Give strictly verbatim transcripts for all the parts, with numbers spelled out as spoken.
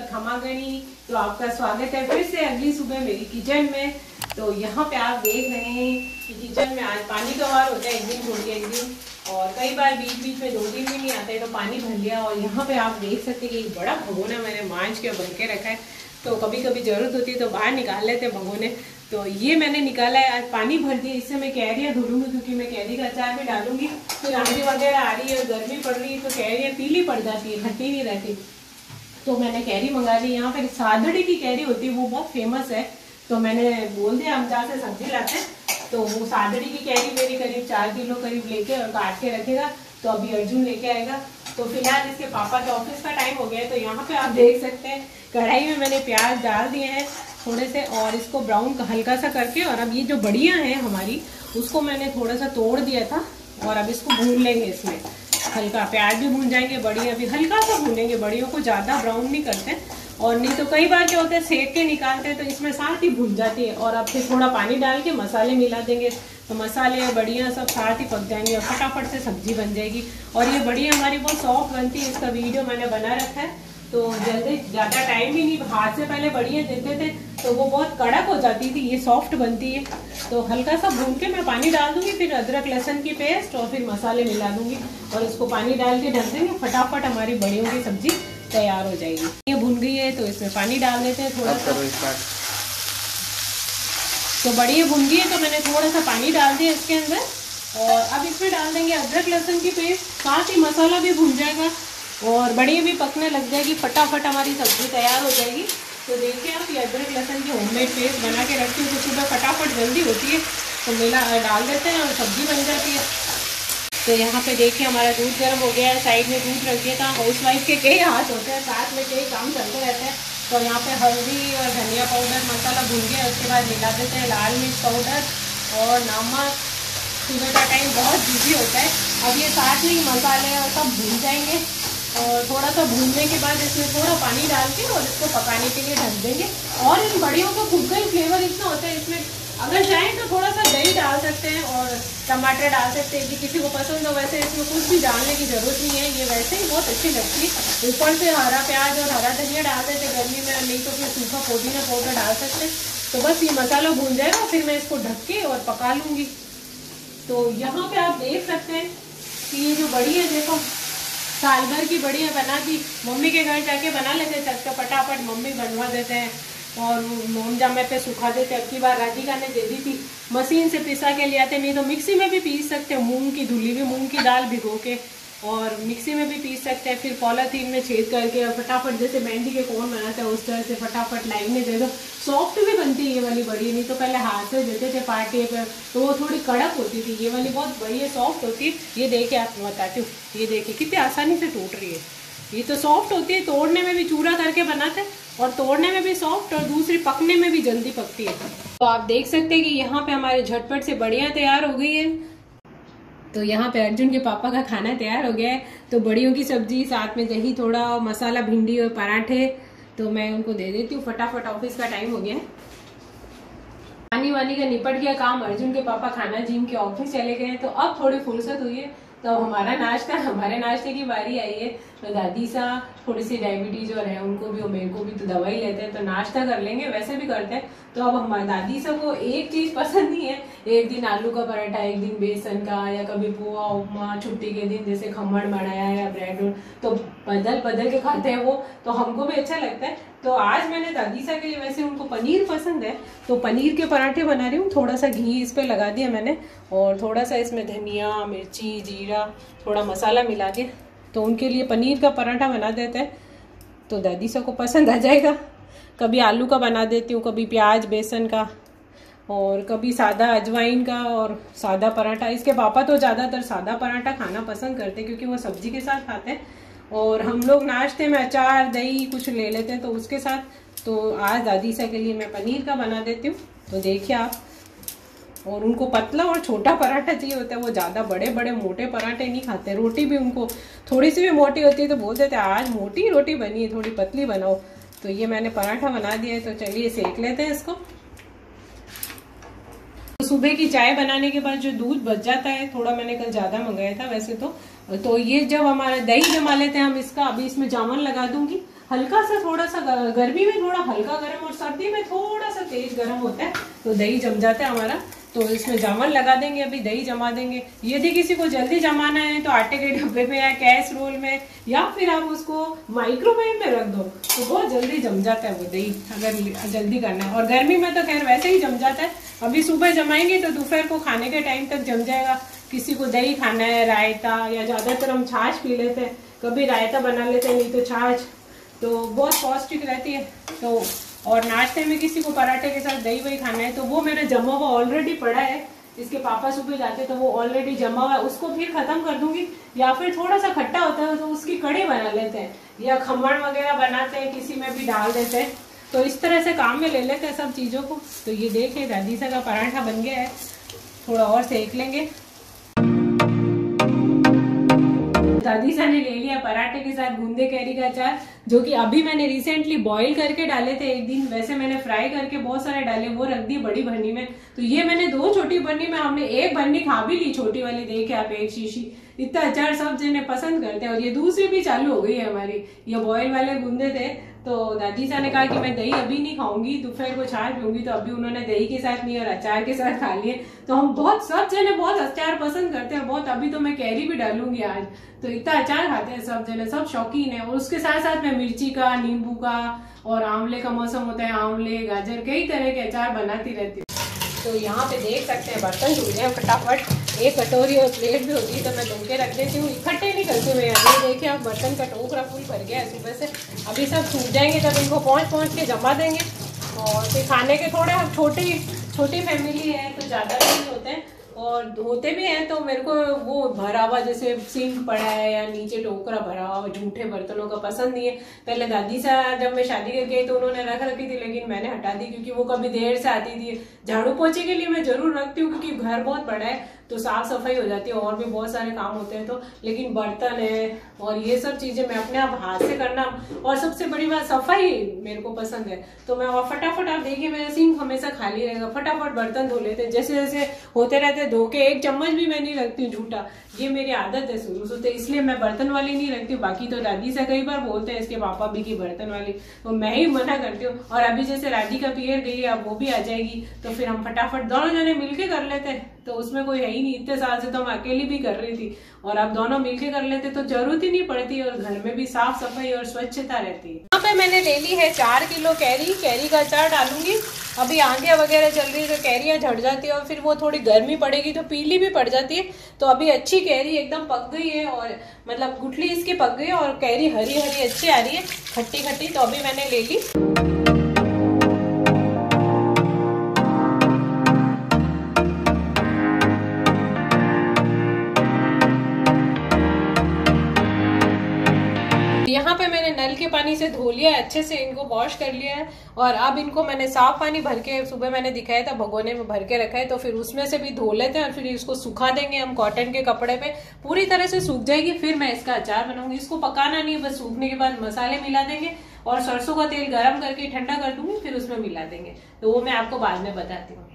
और खमागणी। तो आपका स्वागत है फिर से अगली सुबह मेरी किचन में। तो यहाँ पे आप देख रहे हैं कि किचन में आज पानी का वार होता है, एक दिन छोड़ के एक दिन, और कई बार बीच बीच में दो दिन भी नहीं आते तो पानी भर लिया। और यहाँ पे आप देख सकते हैं कि एक बड़ा भगोना मैंने मांझ के भर के रखा है। तो कभी कभी जरूरत होती है तो बाहर निकाल लेते हैं भगोने। तो ये मैंने निकाला है, आज पानी भर दिया। इससे मैं कैरियाँ धुलूंगी क्योंकि मैं कैरी का अचार भी डालूंगी। फिर आंधी वगैरह आ रही है, गर्मी पड़ रही है तो कैरियाँ पीली पड़ जाती है, खट्टी नहीं रहती। तो मैंने कैरी मंगा ली। यहाँ पर सादड़ी की कैरी होती है, वो बहुत फेमस है। तो मैंने बोल दिया हम जहाँ से सब्जी लाते हैं तो वो सादड़ी की कैरी मेरी करीब चार किलो करीब लेके और काट के रखेगा। तो अभी अर्जुन लेके आएगा। तो फिलहाल इसके पापा के ऑफिस का टाइम हो गया है। तो यहाँ पे आप देख सकते हैं कढ़ाई में मैंने प्याज डाल दिए हैं थोड़े से, और इसको ब्राउन हल्का सा करके। और अब ये जो बड़ियाँ हैं हमारी, उसको मैंने थोड़ा सा तोड़ दिया था और अब इसको भून लेंगे। इसमें हल्का प्याज भी भून जाएंगे, बड़ियाँ भी हल्का सा भूनेंगे। बड़ियों को ज़्यादा ब्राउन नहीं करते, और नहीं तो कई बार क्या होता है सेक के निकालते हैं तो इसमें साथ ही भून जाती है। और अब फिर थोड़ा पानी डाल के मसाले मिला देंगे तो मसाले बढ़िया सब साथ ही पक जाएंगे और फटाफट से सब्जी बन जाएगी। और ये बढ़िया हमारी बहुत सॉफ्ट बनती है। इसका वीडियो मैंने बना रखा है। तो जल्दी ज़्यादा टाइम भी नहीं, हाथ से पहले बढ़िया देते थे तो वो बहुत कड़क हो जाती थी, ये सॉफ्ट बनती है। तो हल्का सा भून के मैं पानी डाल दूंगी, फिर अदरक लहसुन की पेस्ट और फिर मसाले मिला दूंगी और इसको पानी डाल के ढक देंगे। फटाफट हमारी बड़ियों की सब्जी तैयार हो जाएगी। ये भुन गई है तो इसमें पानी डाल देते हैं थोड़ा सा। तो बढ़िया भुन गई है तो मैंने थोड़ा सा पानी डाल दिया इसके अंदर, और अब इसमें डाल देंगे अदरक लहसुन की पेस्ट। साथ ही मसाला भी भुन जाएगा और बढ़िया भी पकने लग जाएगी, फटाफट हमारी सब्जी तैयार हो जाएगी। तो देखिए आप, ये अदरक लहसुन की होममेड पेस्ट बना के रखती हूँ तो सुबह फटाफट जल्दी होती है तो मिला डाल देते हैं और सब्जी बन जाती है। तो यहाँ पे देखिए हमारा दूध गर्म हो गया है, साइड में दूध रख दिया था। हाउस वाइफ के कई हाथ होते हैं, साथ में कई काम चलते रहते हैं। तो यहाँ पे हल्दी और धनिया पाउडर मसाला भून गया, उसके बाद मिला देते हैं लाल मिर्च पाउडर और नमक। सुबह का टाइम बहुत बिजी होता है। अब ये साथ में मसाले और सब भून जाएंगे और थोड़ा सा भूनने के बाद इसमें थोड़ा पानी डाल के और इसको पकाने के लिए ढक देंगे। और इन बड़ियों का खुद का ही फ्लेवर इतना होता है, इसमें अगर चाहें तो थोड़ा सा दही डाल सकते हैं और टमाटर डाल सकते हैं कि किसी को पसंद हो। वैसे इसमें कुछ भी डालने की जरूरत नहीं है, ये वैसे ही बहुत अच्छी लगती है। ऊपर से हरा प्याज और हरा धनिया डाल देते गर्मी में, नहीं तो फिर सूखा पुदीना पाउडर डाल सकते हैं। तो बस ये मसाला भून जाएगा, फिर मैं इसको ढक के और पका लूँगी। तो यहाँ पे आप देख सकते हैं कि ये जो बड़ी है, देखो साल भर की बढ़िया बना दी। मम्मी के घर जाके बना लेते हैं चटका, फटाफट मम्मी बनवा देते हैं और मोम जामे पे सुखा देते। अब की बार राधिका ने दे दी थी, मशीन से पिसा के ले आते, नहीं तो मिक्सी में भी पीस सकते हैं। मूंग की धुली हुई मूंग की दाल भिगो के और मिक्सी में भी पीस सकते हैं। फिर पॉलीथीन में छेद करके और फटाफट जैसे मेहंदी के कोन बनाते हैं उस तरह से फटाफट लाइन में दे दो। सॉफ्ट भी बनती है ये वाली बड़ी, नहीं तो पहले हाथ से देते थे पार्टी पर तो वो थोड़ी कड़क होती थी। ये वाली बहुत बढ़िया सॉफ्ट होती है। ये देखिए आपको बताती हूँ, ये देखिए कितनी आसानी से टूट रही है। ये तो सॉफ्ट होती है, तोड़ने में भी चूरा करके बनाते हैं और तोड़ने में भी सॉफ्ट, और दूसरी पकने में भी जल्दी पकती है। तो आप देख सकते हैं कि यहाँ पे हमारे झटपट से बढ़िया तैयार हो गई है। तो यहाँ पे अर्जुन के पापा का खाना तैयार हो गया है। तो बड़ियों की सब्जी, साथ में दही, थोड़ा मसाला, भिंडी और पराठे। तो मैं उनको दे देती हूँ, फटाफट ऑफिस का टाइम हो गया है। पानी वानी का निपट गया काम, अर्जुन के पापा खाना जिम के ऑफिस चले गए। तो अब थोड़ी फुर्सत हुई है तो हमारा नाश्ता, हमारे नाश्ते की बारी आई है। तो दादी सा थोड़ी सी डायबिटीज और है उनको भी और मेरे को भी, तो दवाई लेते हैं तो नाश्ता कर लेंगे, वैसे भी करते हैं। तो अब हमारी दादी सा को एक चीज पसंद नहीं है, एक दिन आलू का पराठा, एक दिन बेसन का, या कभी पोहा उपमा, छुट्टी के दिन जैसे खमण बनाया या ब्रेड, तो बदल बदल के खाते हैं वो। तो हमको भी अच्छा लगता है। तो आज मैंने दादी सा के लिए, वैसे उनको पनीर पसंद है तो पनीर के पराठे बना रही हूँ। थोड़ा सा घी इस पे लगा दिया मैंने और थोड़ा सा इसमें धनिया, मिर्ची, जीरा, थोड़ा मसाला मिला के तो उनके लिए पनीर का पराठा बना देते हैं। तो दादी सा को पसंद आ जाएगा। कभी आलू का बना देती हूँ, कभी प्याज बेसन का, और कभी सादा अजवाइन का और सादा पराठा। इसके पापा तो ज़्यादातर सादा पराठा खाना पसंद करते हैं क्योंकि वो सब्जी के साथ खाते हैं, और हम लोग नाश्ते में अचार दही कुछ ले लेते हैं तो उसके साथ। तो आज दादी सा के लिए मैं पनीर का बना देती हूँ। तो देखिए आप, और उनको पतला और छोटा पराठा चाहिए होता है, वो ज़्यादा बड़े बड़े मोटे पराठे नहीं खाते। रोटी भी उनको थोड़ी सी भी मोटी होती है तो बोल देते हैं आज मोटी रोटी बनी है, थोड़ी पतली बनाओ। तो ये मैंने पराठा बना दिया है, तो चलिए सेक लेते हैं इसको। तो सुबह की चाय बनाने के बाद जो दूध बच जाता है, थोड़ा मैंने कल ज़्यादा मंगाया था वैसे तो तो ये जब हमारा दही जमा लेते हैं हम इसका, अभी इसमें जामुन लगा दूंगी। हल्का सा थोड़ा सा गर्मी में थोड़ा हल्का गर्म और सर्दी में थोड़ा सा तेज गर्म होता है, तो दही जम जाता है हमारा। तो इसमें जामन लगा देंगे, अभी दही जमा देंगे। यदि किसी को जल्दी जमाना है तो आटे के डब्बे में या कैसरोल में, या फिर आप उसको माइक्रोवेव में रख दो तो बहुत जल्दी जम जाता है वो दही, अगर जल्दी करना है। और गर्मी में तो खैर वैसे ही जम जाता है। अभी सुबह जमाएंगे तो दोपहर को खाने के टाइम तक जम जाएगा। किसी को दही खाना है, रायता, या ज्यादातर हम छाछ पी लेते हैं, कभी रायता बना लेते हैं, नहीं तो छाछ, तो बहुत पौष्टिक रहती है। तो और नाश्ते में किसी को पराठे के साथ दही वही खाना है तो वो मेरा जमा हुआ ऑलरेडी पड़ा है। इसके पापा सुबह जाते तो वो ऑलरेडी जमा हुआ है, उसको फिर खत्म कर दूंगी। या फिर थोड़ा सा खट्टा होता है तो उसकी कड़ी बना लेते हैं, या खमण वगैरह बनाते हैं, किसी में भी डाल देते हैं। तो इस तरह से काम में ले लेते हैं सब चीजों को। तो ये देखें दादी सा का पराठा बन गया है, थोड़ा और सेक लेंगे। दादी सा ने ले लिया पराठे के साथ गूंदे कैरी का अचार, जो कि अभी मैंने रिसेंटली बॉईल करके डाले थे एक दिन। वैसे मैंने फ्राई करके बहुत सारे डाले, वो रख दी बड़ी बर्नी में। तो ये मैंने दो छोटी बर्नी में, हमने एक बर्नी खा भी ली, छोटी वाली देखे आप, एक शीशी। इतना अचार सब जने पसंद करते हैं। और ये दूसरी भी चालू हो गई है हमारी, ये बॉयल वाले गूंदे थे। तो दादी सा ने कहा कि मैं दही अभी नहीं खाऊंगी, दोपहर को छाछ पीऊंगी। तो अभी उन्होंने दही के साथ नहीं और अचार के साथ खा लिए। तो हम बहुत सब जने बहुत अचार पसंद करते हैं बहुत। अभी तो मैं कैरी भी डालूंगी आज। तो इतना अचार खाते हैं सब जने, सब शौकीन है। और उसके साथ साथ मैं मिर्ची का, नींबू का, और आंवले का मौसम होता है, आंवले, गाजर, कई तरह के अचार बनाती रहती हूँ। तो यहाँ पे देख सकते हैं बर्तन धुल गए फटाफट। एक कटोरी और प्लेट भी होती है तो मैं धो के रख देती हूँ, इकट्ठे नहीं करती मैं। अभी देखिए आप, बर्तन का टोकरा फुल भर गया है सुबह से। अभी सब सूख जाएंगे तब इनको पहुँच पहुँच के जमा देंगे। और फिर खाने के थोड़े, हम छोटी छोटी फैमिली है तो ज़्यादा नहीं होते हैं, और होते भी हैं। तो मेरे को वो भरा हुआ जैसे सिंक पड़ा है या नीचे टोकरा भरा हुआ झूठे बर्तनों का पसंद नहीं है। पहले दादी सा जब मैं शादी करके गई तो उन्होंने रख रखी थी, लेकिन मैंने हटा दी क्योंकि वो कभी देर से आती थी। झाड़ू पोछे के लिए मैं जरूर रखती हूँ क्योंकि घर बहुत बड़ा है तो साफ सफाई हो जाती है, और भी बहुत सारे काम होते हैं। तो लेकिन बर्तन है और ये सब चीजें मैं अपने आप हाथ से करना, और सबसे बड़ी बात सफाई मेरे को पसंद है। तो मैं और फटाफट, आप देखिए मेरा सिंक हमेशा खाली रहेगा, फटाफट बर्तन धो लेते हैं जैसे जैसे होते रहते धो के। एक चम्मच भी मैं नहीं रखती हूँ झूठा, ये मेरी आदत है शुरू से, इसलिए मैं बर्तन वाली नहीं रखती हूँ। बाकी तो दादी से कई बार बोलते हैं इसके पापा भी की बर्तन वाली, तो मैं ही मना करती हूँ। और अभी जैसे राधी का पीरियड गई है, अब वो भी आ जाएगी तो फिर हम फटाफट दोनों जने मिलके कर लेते हैं। तो उसमें कोई है ही नहीं, इतने साल से तो मैं अकेली भी कर रही थी, और अब दोनों मिलके कर लेते तो जरूरत ही नहीं पड़ती, और घर में भी साफ सफाई और स्वच्छता रहती है। यहाँ पे मैंने ले ली है चार किलो कैरी, कैरी का अचार डालूंगी। अभी आंधियां वगैरह चल रही है तो कैरियां झड़ जाती है, और फिर वो थोड़ी गर्मी पड़ेगी तो पीली भी पड़ जाती है। तो अभी अच्छी कैरी एकदम पक गई है, और मतलब गुठली इसकी पक गई है, और कैरी हरी हरी अच्छी आ रही है, खट्टी खट्टी। तो अभी मैंने ले ली। यहाँ पे मैंने नल के पानी से धो लिया है, अच्छे से इनको वॉश कर लिया है। और अब इनको मैंने साफ पानी भर के, सुबह मैंने दिखाया था भगोने में भर के रखा है, तो फिर उसमें से भी धो लेते हैं और फिर इसको सुखा देंगे हम कॉटन के कपड़े पे। पूरी तरह से सूख जाएगी, फिर मैं इसका अचार बनाऊंगी। इसको पकाना नहीं है, बस सूखने के बाद मसाले मिला देंगे और सरसों का तेल गर्म करके ठंडा कर दूंगी, फिर उसमें मिला देंगे। तो वो मैं आपको बाद में बताती हूँ।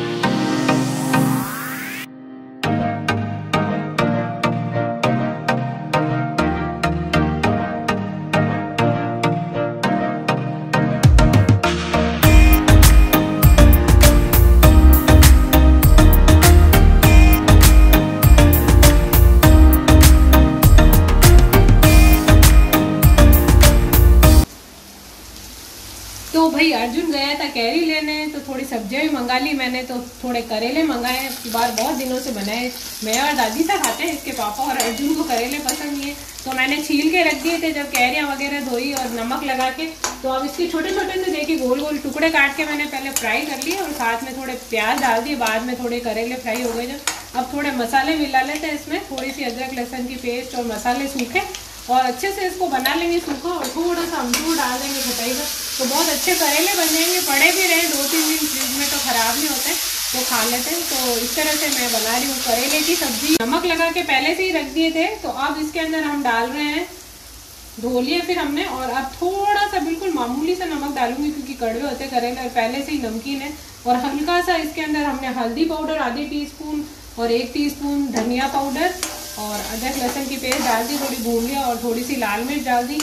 तो भाई अर्जुन गया था कैरी लेने, तो थोड़ी सब्जियां भी मंगा ली मैंने। तो थोड़े करेले मंगाए, इसकी बार बहुत दिनों से बनाए। मैं और दादी सा खाते हैं, इसके पापा और अर्जुन को करेले पसंद नहीं है, तो मैंने छील के रख दिए थे जब कैरियां वगैरह धोई और नमक लगा के। तो अब इसके छोटे छोटे से देखिए गोल गोल टुकड़े काट के मैंने पहले फ्राई कर लिए, और साथ में थोड़े प्याज डाल दिए, बाद में थोड़े करेले फ्राई हो गए जब। अब थोड़े मसाले मिला लेते हैं इसमें, थोड़ी सी अदरक लहसुन की पेस्ट और मसाले सूखे, और अच्छे से इसको बना लेंगे सूखा, और थोड़ा सा अमचूर डाल देंगे खटाई का, तो बहुत अच्छे करेले बन जाएंगे। पड़े भी रहे दो तीन दिन फ्रिज में तो खराब नहीं होते, तो खा लेते हैं। तो इस तरह से मैं बना रही हूँ करेले की सब्जी। नमक लगा के पहले से ही रख दिए थे, तो अब इसके अंदर हम डाल रहे हैं, धो लिए फिर हमने, और अब थोड़ा सा बिल्कुल मामूली सा नमक डालूंगी क्योंकि कड़वे होते करेले और पहले से ही नमकीन है। और हल्का सा इसके अंदर हमने हल्दी पाउडर आधी टी स्पून और एक टीस्पून धनिया पाउडर और अदरक लहसुन की पेस्ट डाल दी, थोड़ी भून लिया, और थोड़ी सी लाल मिर्च डाल दी,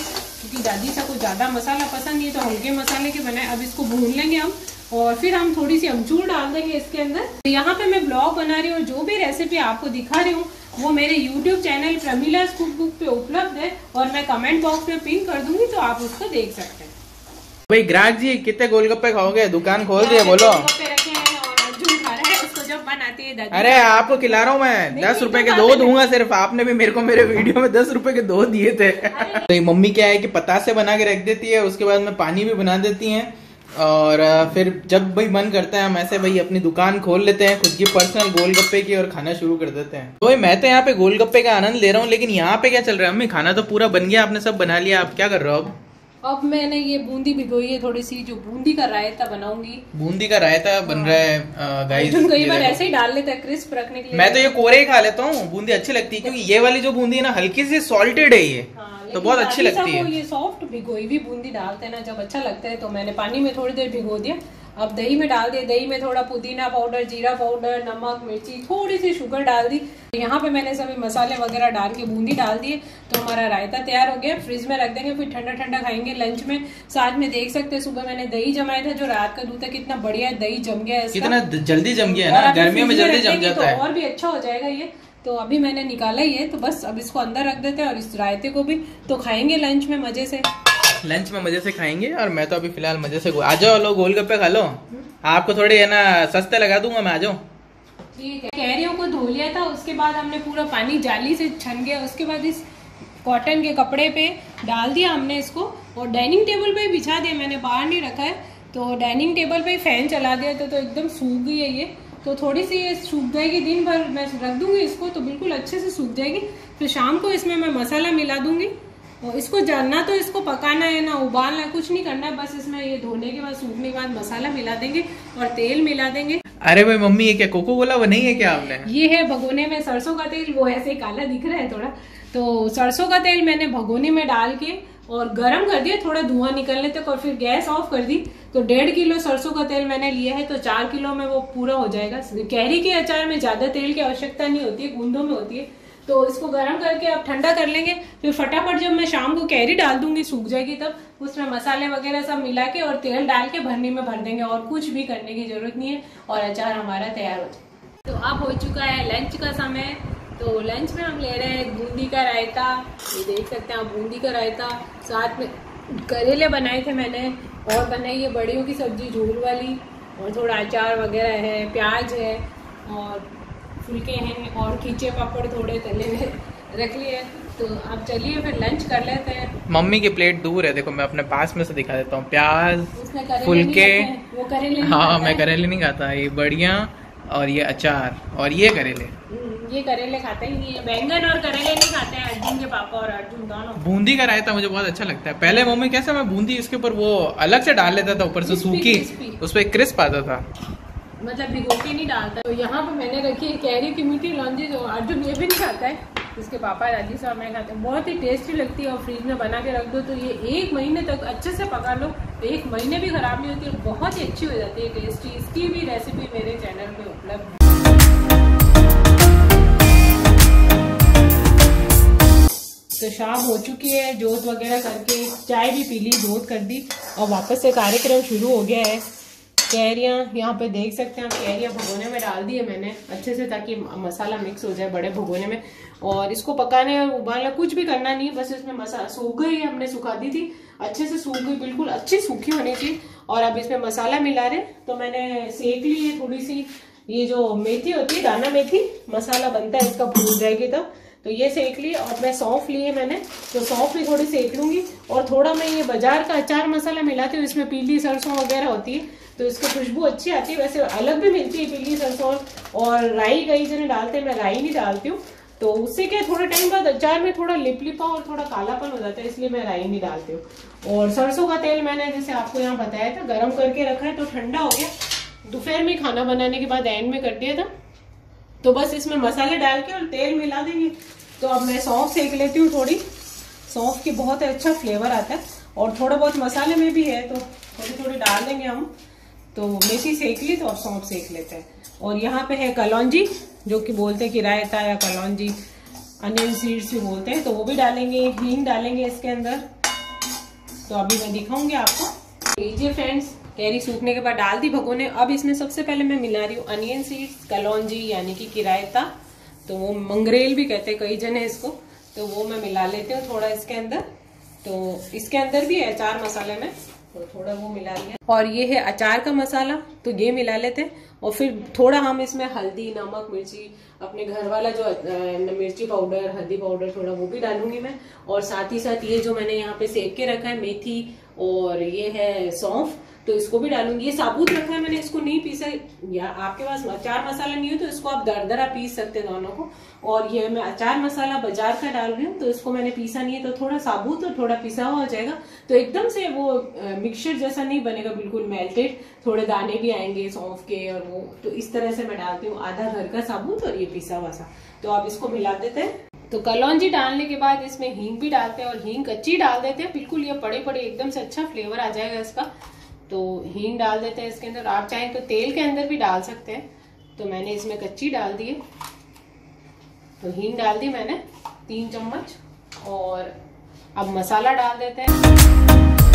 क्योंकि दादी सा को ज़्यादा मसाला पसंद नहीं है, तो हल्के मसाले के बनाए। अब इसको भून लेंगे हम और फिर हम थोड़ी सी अमचूर डाल देंगे इसके अंदर। तो यहाँ पे मैं ब्लॉग बना रही हूँ, जो भी रेसिपी आपको दिखा रही हूँ वो मेरे यूट्यूब चैनल प्रमिला's कुकबुक पे उपलब्ध है और मैं कमेंट बॉक्स में पिन कर दूंगी, तो आप उसको देख सकते हैं। भाई ग्राहक जी कितने गोलगप्पे खाओगे? दुकान खोल दिए, बोलो। गोलगप्पे रखे हैं और अर्जुन खा रहा है, उसको जब बनाती है दादी। अरे आपको खिला रहा हूँ मैं, दस रुपए के दो दूंगा सिर्फ। आपने भी मेरे को मेरे वीडियो में दस रुपए के दो दिए थे। तो मम्मी क्या है कि पतासे बना के रख देती है, उसके बाद में पानी भी बना देती है और फिर जब भाई मन करता है हम ऐसे भाई अपनी दुकान खोल लेते हैं खुद की पर्सनल गोलगप्पे की और खाना शुरू कर देते हैं। तो भाई मैं तो यहाँ पे गोलगप्पे का आनंद ले रहा हूँ, लेकिन यहाँ पे क्या चल रहा है मम्मी? खाना तो पूरा बन गया, आपने सब बना लिया, आप क्या कर रहे हो अब? अब मैंने ये बूंदी भिगोई है थोड़ी सी, जो बूंदी का रायता बनाऊंगी। बूंदी का रायता बन रहा है गाइस। कई बार ऐसे ही डाल लेते हैं क्रिस्प रखने के लिए। मैं तो ये कोरे ही खा लेता हूँ, बूंदी अच्छी लगती है क्योंकि ये वाली जो बूंदी है ना हल्की सी सॉल्टेड है ये, तो बहुत अच्छी लगती है। ये सॉफ्ट भिगोई भी बूंदी डालते हैं ना जब अच्छा लगता है, तो मैंने पानी में थोड़ी देर भिगो दिया। अब दही में डाल दिया, दही में थोड़ा पुदीना पाउडर, जीरा पाउडर, नमक, मिर्ची, थोड़ी सी शुगर डाल दी। यहाँ पे मैंने सभी मसाले वगैरह डाल के बूंदी डाल दिए, तो हमारा रायता तैयार हो गया। फ्रिज में रख देंगे, फिर ठंडा ठंडा खाएंगे लंच में। साथ में देख सकते हैं सुबह मैंने दही जमाया था, जो रात का दूध है, कितना बढ़िया दही जम गया है, कितना जल्दी जम गया है ना, गर्मियों में जल्दी जम जाता है, और भी अच्छा हो जाएगा ये। तो अभी मैंने निकाला ही है, तो बस अब इसको अंदर रख देते हैं और इस रायते को भी तो खाएंगे लंच में मजे से। लंच में मजे से खाएंगे और मैं तो अभी फिलहाल मजे से आ जाओ, लो गोलगप्पे खा लो, आपको थोड़ी है ना सस्ते लगा दूंगा मैं, आ जाओ। ठीक है। कैरियों को धो लिया था, उसके बाद हमने पूरा पानी जाली से छन गया, उसके बाद इस कॉटन के कपड़े पे डाल दिया हमने इसको और डाइनिंग टेबल पे बिछा दिया, मैंने बाहर नहीं रखा है। तो डाइनिंग टेबल पे फैन चला दिया था, तो एकदम सूख गई है ये, तो थोड़ी सी ये सूख जाएगी, दिन भर मैं रख दूंगी इसको तो बिल्कुल अच्छे से सूख जाएगी। फिर शाम को इसमें मैं मसाला मिला दूंगी और इसको जानना तो इसको पकाना है ना उबालना, कुछ नहीं करना है, बस इसमें ये धोने के बाद सूखने के बाद मसाला मिला देंगे और तेल मिला देंगे। अरे भाई मम्मी ये क्या कोको कोला वो नहीं है क्या आपने? ये है भगोने में सरसों का तेल, वो ऐसे काला दिख रहा है थोड़ा, तो सरसों का तेल मैंने भगोने में डाल के और गरम कर दिया थोड़ा धुआं निकलने तक और फिर गैस ऑफ कर दी। तो डेढ़ किलो सरसों का तेल मैंने लिया है, तो चार किलो में वो पूरा हो जाएगा। कैरी के अचार में ज्यादा तेल की आवश्यकता नहीं होती है, बूंदों में होती है। तो इसको गर्म करके अब ठंडा कर लेंगे, फिर फटाफट जब मैं शाम को कैरी डाल दूंगी सूख जाएगी, तब उसमें मसाले वगैरह सब मिला के और तेल डाल के भरनी में भर देंगे और कुछ भी करने की जरूरत नहीं है और अचार हमारा तैयार हो जाए। तो अब हो चुका है लंच का समय, तो लंच में हम ले रहे हैं बूंदी का रायता, ये देख सकते हैं आप बूंदी का रायता, साथ में करेले बनाए थे मैंने और बनाई है बड़ियों की सब्जी झोल वाली और थोड़ा अचार वगैरह है, प्याज है और फुलके हैं और खींचे पापड़ थोड़े तले में रख लिए। तो अब चलिए फिर लंच कर लेते हैं। मम्मी की प्लेट दूर है, देखो मैं अपने पास में से दिखा देता हूँ। प्याज, फुलके, वो करेले, हाँ मैं करेले नहीं खाता, ये बढ़िया और ये अचार और ये करेले, ये करेले खाते ही नहीं है, बैंगन और करेले नहीं खाते हैं अर्जुन के पापा और अर्जुन दोनों। बूंदी का रायता मुझे बहुत अच्छा लगता है। पहले मम्मी कैसे मैं बूंदी इसके ऊपर वो अलग से डाल लेता था, ऊपर से सूखी, उस पर क्रिस्प आता था, मतलब भिगो के नहीं डालता। तो यहाँ पे मैंने रखी है कैरी की मीठी लौंजी, जो अर्जुन ये भी नहीं खाता है, इसके पापा दादी साहब मैं खाते हैं, बहुत ही टेस्टी लगती है और फ्रिज में बना के रख दो तो ये एक महीने तक अच्छे से पका लो, एक महीने भी खराब नहीं होती है, बहुत ही अच्छी हो जाती है टेस्टी। इसकी भी रेसिपी मेरे चैनल पे उपलब्ध है। तो शाम हो चुकी है, जोत वगैरह करके चाय भी पी ली, जोत कर दी और वापस से कार्यक्रम शुरू हो गया है। कैरियाँ यहाँ पे देख सकते हैं आप, कैरियाँ भगोने में डाल दी है मैंने अच्छे से ताकि मसाला मिक्स हो जाए बड़े भगोने में, और इसको पकाने और उबालना कुछ भी करना नहीं है, बस इसमें मसाला सूख गई, हमने सुखा दी थी, अच्छे से सूख गई, बिल्कुल अच्छी सूखी होनी चाहिए। और अब इसमें मसाला मिला रहे, तो मैंने सेक ली है थोड़ी सी, ये जो मेथी होती है दाना मेथी, मसाला बनता है इसका भून जाएगी तब, तो ये सेक ली। और मैं सौंफ ली है मैंने, तो सौंफ भी थोड़ी सेक लूंगी। और थोड़ा मैं ये बाजार का अचार मसाला मिलाती हूँ, इसमें पीली सरसों वगैरह होती है तो इसकी खुशबू अच्छी आती है, वैसे अलग भी मिलती है पीली सरसों और राई, कई जने डालते हैं, मैं राई नहीं डालती हूँ, तो उससे क्या थोड़े टाइम बाद अचार में थोड़ा लिपलिपा और थोड़ा कालापन हो जाता है, इसलिए मैं राई नहीं डालती हूँ। और सरसों का तेल मैंने जैसे आपको यहाँ बताया था गर्म करके रखा है, तो ठंडा हो गया, दोपहर में खाना बनाने के बाद एंड में कर दिया था। तो बस इसमें मसाले डाल के और तेल मिला देंगे। तो अब मैं सौंफ सेक लेती हूँ थोड़ी, सौंफ की बहुत अच्छा फ्लेवर आता है और थोड़ा बहुत मसाले में भी है, तो थोड़ी थोड़ी डाल देंगे हम। तो मेथी सेक ली तो अब सौंफ सेक लेते हैं। और यहाँ पे है कलौंजी, जो कि बोलते हैं कि रायता या कलौंजी, अनियन सीड्स भी बोलते हैं, तो वो भी डालेंगे, हींग डालेंगे इसके अंदर, तो अभी मैं दिखाऊंगी आपको। लीजिए फ्रेंड्स, कैरी सूखने के बाद डाल दी भगोने। अब इसमें सबसे पहले मैं मिला रही हूँ अनियन सीड्स, कलौंजी यानी कि किरायता, तो वो मंगरेल भी कहते हैं कई जने इसको, तो वो मैं मिला लेती हूँ थोड़ा इसके अंदर। तो इसके अंदर भी है अचार मसाले में, तो थोड़ा वो मिला लिया। और ये है अचार का मसाला, तो ये मिला लेते हैं। और फिर थोड़ा हम इसमें हल्दी, नमक, मिर्ची, अपने घर वाला जो मिर्ची पाउडर, हल्दी पाउडर, थोड़ा वो भी डालूंगी मैं। और साथ ही साथ ये जो मैंने यहाँ पे सेक के रखा है मेथी, और ये है सौंफ, तो इसको भी डालूंगी। ये साबुत रखा है मैंने, इसको नहीं पीसा, या आपके पास अचार मसाला नहीं हो तो इसको आप दरदरा पीस सकते हैं दोनों को। और ये मैं अचार मसाला बाजार का डाल रही हूँ, तो इसको मैंने पीसा नहीं है, तो थोड़ा साबुत और थोड़ा पिसा हुआ हो जाएगा, तो एकदम से वो मिक्सचर जैसा नहीं बनेगा, बिल्कुल मेल्टेड, थोड़े दाने भी आएंगे सौंफ के और वो। तो इस तरह से मैं डालती हूँ, आधा घर का साबुत और ये पिसा हुआ सा। तो आप इसको मिला देते हैं। तो कलौंजी डालने के बाद इसमें हींग भी डालते हैं, और हींग कच्ची डाल देते हैं, बिल्कुल ये पड़े पड़े एकदम से अच्छा फ्लेवर आ जाएगा इसका। तो हींग डाल देते हैं इसके अंदर। आप चाहें तो तेल के अंदर भी डाल सकते हैं, तो मैंने इसमें कच्ची डाल दी है। तो हींग डाल दी मैंने तीन चम्मच। और अब मसाला डाल देते हैं।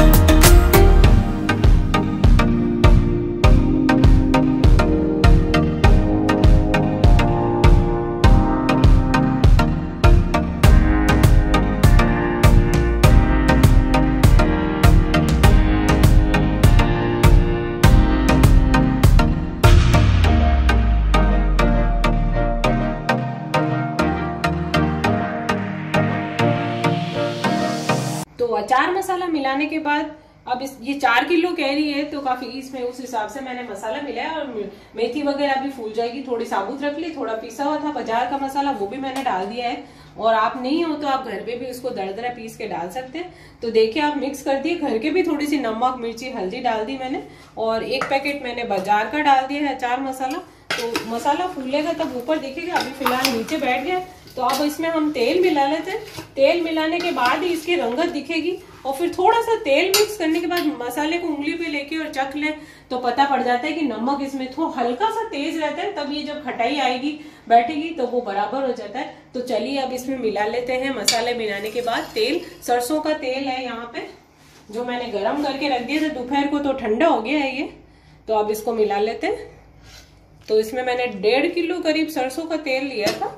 अचार मसाला मिलाने के बाद अब इस ये चार किलो कैरी है, तो काफी इसमें उस हिसाब से मैंने मसाला मिलाया। और मेथी वगैरह भी फूल जाएगी, थोड़ी साबुत रख ली, थोड़ा पिसा हुआ था बाजार का मसाला, वो भी मैंने डाल दिया है। और आप नहीं हो तो आप घर पे भी उसको दरदरा पीस के डाल सकते हैं। तो देखिए आप मिक्स कर दिए, घर के भी थोड़ी सी नमक, मिर्ची, हल्दी डाल दी मैंने। और एक पैकेट मैंने बाजार का डाल दिया है अचार मसाला। तो मसाला फूलेगा तब ऊपर दिखेगा, अभी फिलहाल नीचे बैठ गया। तो अब इसमें हम तेल मिला लेते हैं। तेल मिलाने के बाद ही इसकी रंगत दिखेगी। और फिर थोड़ा सा तेल मिक्स करने के बाद मसाले को उंगली पे लेके और चख लें, तो पता पड़ जाता है कि नमक इसमें थोड़ा हल्का सा तेज रहता है, तब ये जब खटाई आएगी, बैठेगी, तो वो बराबर हो जाता है। तो चलिए अब इसमें मिला लेते हैं मसाले मिलाने के बाद तेल। सरसों का तेल है यहाँ पे, जो मैंने गर्म करके रख दिया था दोपहर को, तो ठंडा हो गया है ये। तो अब इसको मिला लेते हैं। तो इसमें मैंने डेढ़ किलो करीब सरसों का तेल लिया था।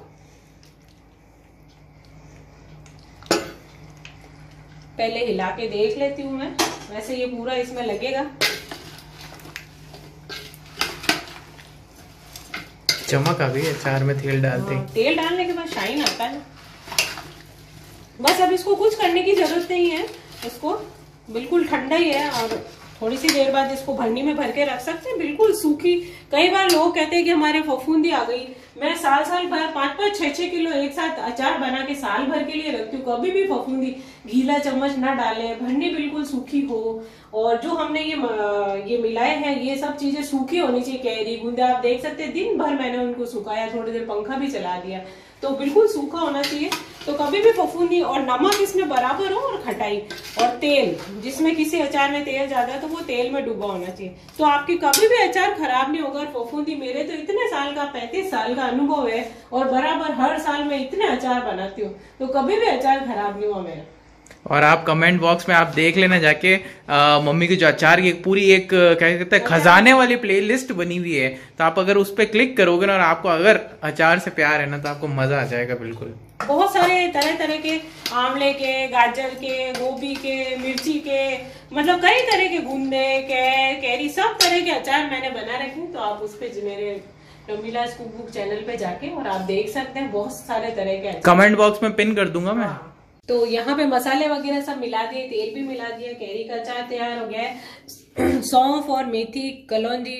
पहले हिला के देख लेती हूँ मैं, वैसे ये पूरा इसमें लगेगा। चमक आ गई अचार में तेल डालते हैं। तेल डालने के बाद शाइन आता है। बस अब इसको कुछ करने की जरूरत नहीं है, इसको बिल्कुल ठंडा ही है। और थोड़ी सी देर बाद इसको भरनी में भर के रख सकते हैं, बिल्कुल सूखी। कई बार लोग कहते हैं कि हमारे फफूंदी आ गई। मैं साल साल भर पाँच पाँच छह छह किलो एक साथ अचार बना के साल भर के लिए रखती हूँ। कभी भी फफूंदी गीला चम्मच ना डालें, भरनी बिल्कुल सूखी हो। और जो हमने ये ये मिलाए हैं, ये सब चीजें सूखी होनी चाहिए। कैरी, गूंदे आप देख सकते हैं, दिन भर मैंने उनको सुखाया, थोड़ी देर पंखा भी चला दिया, तो बिल्कुल सूखा होना चाहिए। तो कभी भी फफूंदी, और नमक इसमें बराबर हो, और खटाई और तेल, जिसमें किसी अचार में तेल ज्यादा है तो वो तेल में डूबा होना चाहिए। तो आपकी कभी भी अचार खराब नहीं होगा। फफूंदी, मेरे तो इतने साल का पैंतीस साल का अनुभव है, और बराबर हर साल मैं इतने अचार बनाती हूँ, तो कभी भी अचार खराब नहीं हुआ मेरा। और आप कमेंट बॉक्स में आप देख लेना जाके, आ, मम्मी की जो अचार की पूरी एक क्या कहते हैं खजाने वाली प्लेलिस्ट बनी हुई है। तो आप अगर उस पर क्लिक करोगे ना, और आपको अगर अचार से प्यार है ना, तो आपको मजा आ जाएगा बिल्कुल। बहुत सारे तरह तरह के, आंवले के, गाजर के, गोभी के, मिर्ची के, मतलब कई तरह के गूंदे, कैर, कैरी, सब तरह के अचार मैंने बना रखे। तो आप उस पे मेरे रमीलाज कुक बुक चैनल पे जाके और आप देख सकते हैं, बहुत सारे तरह के अचार कमेंट बॉक्स में पिन कर दूंगा मैं। तो यहाँ पे मसाले वगैरह सब मिला दिए, तेल भी मिला दिया, कैरी का अचार तैयार हो गया है। सौंफ और मेथी, कलौंजी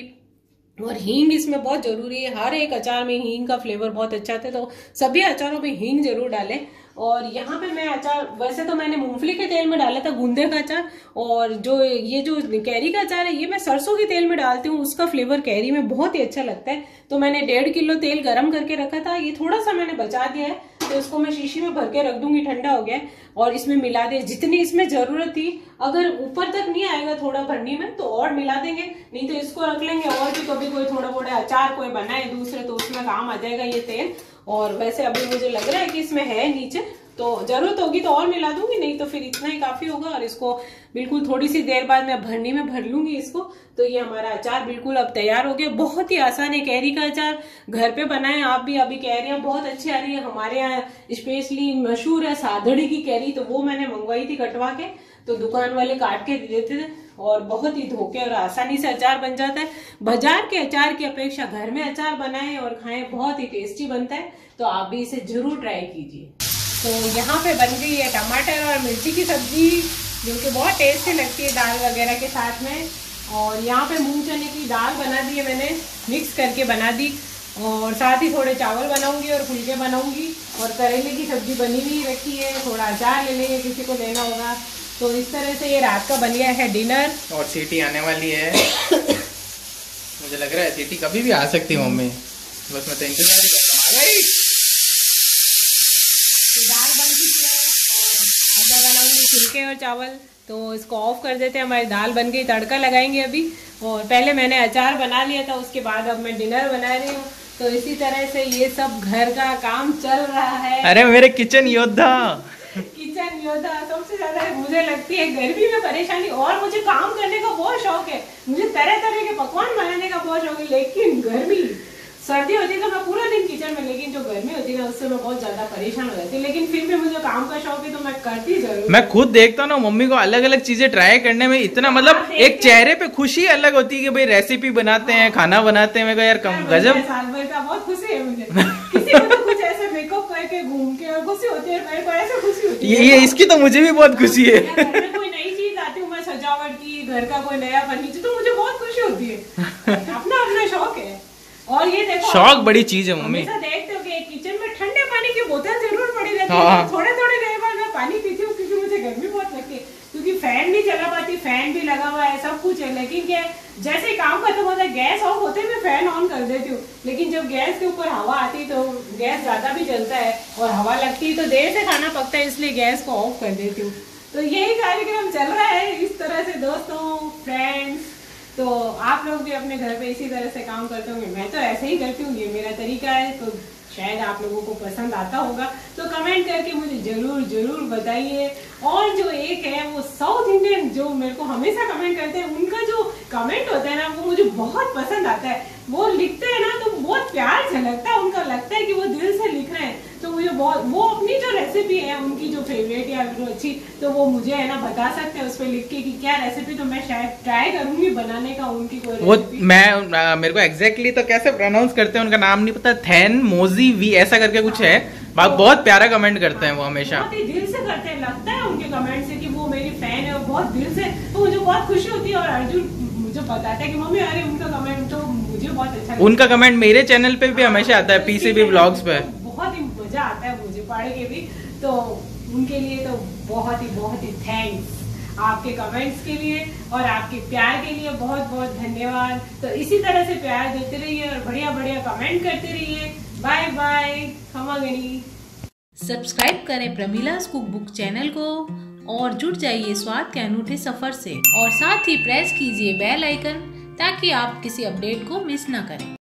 और हींग इसमें बहुत जरूरी है। हर एक अचार में हींग का फ्लेवर बहुत अच्छा आता है, तो सभी अचारों में हींग जरूर डालें। और यहाँ पे मैं अचार, वैसे तो मैंने मूंगफली के तेल में डाला था गूंदे का अचार, और जो ये जो कैरी का अचार है ये मैं सरसों के तेल में डालती हूँ, उसका फ्लेवर कैरी में बहुत ही अच्छा लगता है। तो मैंने डेढ़ किलो तेल गरम करके रखा था, ये थोड़ा सा मैंने बचा दिया है, तो इसको मैं शीशी में भर के रख दूंगी, ठंडा हो गया। और इसमें मिला दे जितनी इसमें जरूरत थी। अगर ऊपर तक नहीं आएगा थोड़ा भरनी में तो और मिला देंगे, नहीं तो इसको रख लेंगे। और भी कभी कोई थोड़ा मोड़ा अचार कोई बनाए दूसरे, तो उसमें काम आ जाएगा ये तेल। और वैसे अभी मुझे लग रहा है कि इसमें है नीचे, तो जरूरत होगी तो और मिला दूंगी, नहीं तो फिर इतना ही काफी होगा। और इसको बिल्कुल थोड़ी सी देर बाद मैं भरनी में भर लूंगी इसको। तो ये हमारा अचार बिल्कुल अब तैयार हो गया। बहुत ही आसान है कैरी का अचार, घर पे बनाए आप भी। अभी कैरियां बहुत अच्छी आ रही है हमारे यहाँ, स्पेशली मशहूर है सादड़ी की कैरी, तो वो मैंने मंगवाई थी कटवा के, तो दुकान वाले काट के देते थे और बहुत ही धोखे और आसानी से अचार बन जाता है। बाजार के अचार की अपेक्षा घर में अचार बनाएं और खाएं, बहुत ही टेस्टी बनता है। तो आप भी इसे जरूर ट्राई कीजिए। तो यहाँ पे बन गई है टमाटर और मिर्ची की सब्जी, जो कि बहुत टेस्टी लगती है दाल वगैरह के साथ में। और यहाँ पे मूंग चने की दाल बना दी है मैंने, मिक्स करके बना दी। और साथ ही थोड़े चावल बनाऊंगी और फुलके बनाऊंगी। और करेले की सब्जी बनी हुई रखी है, थोड़ा अचार ले लेंगे, किसी को लेना होगा। तो इस तरह से ये रात का बन गया है डिनर। और सीटी आने वाली है मुझे लग रहा है सीटी कभी भी आ सकती है मम्मी, बस मैं तो इंतजार ही कर रहा हूँ। दाल बन चुकी है और अब बनाऊंगी फुलके और चावल। तो इसको ऑफ कर देते हैं, हमारी दाल बन गई, तड़का लगाएंगे अभी। और पहले मैंने अचार बना लिया था, उसके बाद अब मैं डिनर बना रही हूँ। तो इसी तरह से ये सब घर का काम चल रहा है। अरे मेरे किचन योद्धा किचन योद्धा सबसे ज्यादा मुझे लगती है गर्मी में परेशानी। और मुझे काम करने का बहुत शौक है, मुझे तरह तरह के पकवान बनाने का बहुत शौक है। लेकिन गर्मी, सर्दी होती है तो मैं पूरा दिन किचन में, लेकिन जो गर्मी होती है ना उससे मैं बहुत ज्यादा परेशान हो जाती हूँ। लेकिन फिर भी मुझे काम का शौक है तो मैं करती जरूर। मैं खुद देखता हूँ ना मम्मी को अलग अलग चीजें ट्राई करने में, इतना मतलब एक चेहरे पे खुशी अलग होती है कि भाई रेसिपी बनाते हैं, खाना बनाते हैं। मैं कहा यार कम गजब, साल भर का बहुत खुशी है मुझे। किसी को तो कुछ ऐसे मेकअप करके घूम के और खुशी होती है, मेरे को ऐसे खुशी होती है। ये इसकी तो मुझे भी बहुत खुशी है। कोई नई चीज आती हूँ मैं, सजावट की, घर का कोई नया फर्नीचर, तो मुझे बहुत खुशी होती है। अपना अपना शौक है। और ये देखो, शौक बड़ी चीज है मम्मी। हमेशा देखते हो कि किचन में ठंडे पानी की बोतल जरूर पड़ी रहती है। थोड़े थोड़े देर बाद मैं पानी पीती हूँ, क्योंकि मुझे गर्मी बहुत लगती है। क्योंकि फैन नहीं चला पाती, फैन भी लगा हुआ है, सब कुछ है। लेकिन क्या, जैसे ही काम खत्म होता है, गैस ऑफ होते मैं फैन ऑन कर देती हूँ। लेकिन जब गैस के ऊपर हवा आती है तो गैस ज्यादा भी जलता है और हवा लगती है तो देर से खाना पकता है, इसलिए गैस को ऑफ कर देती हूँ। तो यही कार्यक्रम चल रहा है इस तरह से दोस्तों, फ्रेंड्स। तो आप लोग भी अपने घर पे इसी तरह से काम करते होंगे। मैं तो ऐसे ही करती हूँ, ये मेरा तरीका है। तो शायद आप लोगों को पसंद आता होगा, तो कमेंट करके मुझे जरूर जरूर बताइए। और जो एक है वो साउथ इंडियन जो मेरे को हमेशा कमेंट करते हैं, उनका जो कमेंट होता है ना वो मुझे बहुत पसंद आता है। वो लिखते हैं ना तो बहुत प्यार झलकता है उनका, लगता है कि वो दिल से लिख रहे हैं। तो मुझे बहुत, वो अपनी जो रेसिपी है उनकी जो फेवरेट या जो अच्छी, तो वो मुझे है ना बता सकते हैं उस पर लिख के कि क्या रेसिपी। तो मैं शायद ट्राई करूंगी बनाने का उनकी कोई वो मैं आ, मेरे को एग्जैक्टली तो कैसे प्रोनाउंस करते हैं उनका नाम नहीं पता, थैन मोजी वी ऐसा करके कुछ है। बात बहुत प्यारा कमेंट करते हैं वो हमेशा, बहुत ही दिल से करते हैं। लगता है उनके कमेंट से कि वो मेरी फैन है और बहुत दिल से, तो मुझे बहुत खुशी होती है। और अर्जुन मुझे बताता है कि मम्मी अरे उनका कमेंट तो मुझे बहुत अच्छा लगता है। उनका कमेंट मेरे चैनल पे भी हमेशा आता है, पीसीबी व्लॉग्स पे। बहुत ही मजा आता है मुझे पढ़ के भी। तो उनके लिए तो बहुत ही बहुत ही थैंक्स, आपके कमेंट्स के लिए और आपके प्यार के लिए बहुत बहुत धन्यवाद। तो इसी तरह से प्यार देते रहिए और बढ़िया बढ़िया कमेंट करते रहिए। Bye bye, खमागनी। सब्सक्राइब करें प्रमीला's कुक बुक चैनल को और जुड़ जाइए स्वाद के अनूठे सफर से। और साथ ही प्रेस कीजिए बेल आइकन ताकि आप किसी अपडेट को मिस ना करें।